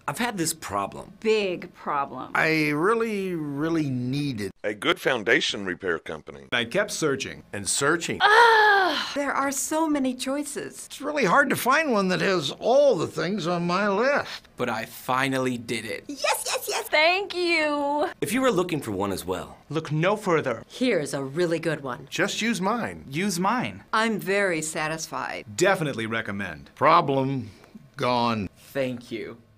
I've had this problem. Big problem. I really needed a good foundation repair company. I kept searching. and searching. There are so many choices. It's really hard to find one that has all the things on my list. But I finally did it. Yes! Thank you! If you were looking for one as well, Look no further. Here's a really good one. Just use mine. Use mine. I'm very satisfied. Definitely recommend. Problem gone. thank you.